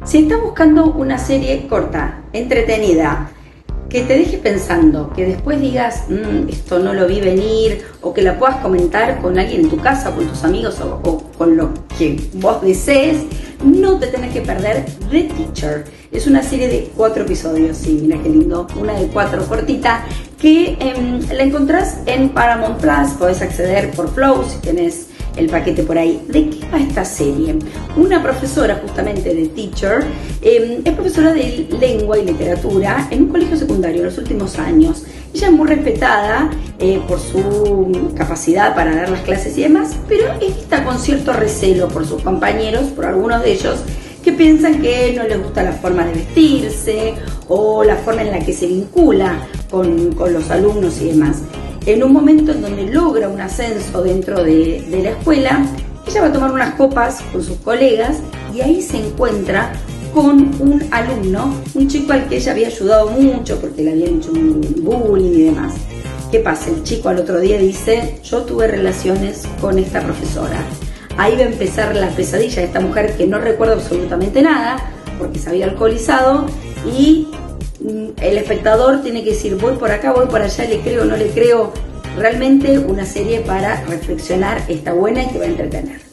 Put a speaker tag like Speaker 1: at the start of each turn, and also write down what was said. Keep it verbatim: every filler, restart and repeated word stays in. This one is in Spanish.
Speaker 1: Si estás buscando una serie corta, entretenida, que te deje pensando, que después digas, mmm, esto no lo vi venir, o que la puedas comentar con alguien en tu casa, con tus amigos o, o con lo que vos desees, no te tenés que perder The Teacher. Es una serie de cuatro episodios, sí, mira qué lindo, una de cuatro cortita, que eh, la encontrás en Paramount Plus, podés acceder por Flow si tenés el paquete por ahí. ¿De qué va esta serie? Una profesora justamente de Teacher, eh, es profesora de lengua y literatura en un colegio secundario en los últimos años. Ella es muy respetada eh, por su capacidad para dar las clases y demás, pero es vista con cierto recelo por sus compañeros, por algunos de ellos, que piensan que no les gusta la forma de vestirse o la forma en la que se vincula con, con los alumnos y demás. En un momento en donde logra un ascenso dentro de, de la escuela, ella va a tomar unas copas con sus colegas y ahí se encuentra con un alumno, un chico al que ella había ayudado mucho porque le habían hecho un bullying y demás. ¿Qué pasa? El chico al otro día dice, yo tuve relaciones con esta profesora. Ahí va a empezar la pesadilla de esta mujer que no recuerda absolutamente nada porque se había alcoholizado y el espectador tiene que decir, voy por acá, voy por allá, le creo, no le creo. Realmente una serie para reflexionar, está buena y te va a entretener.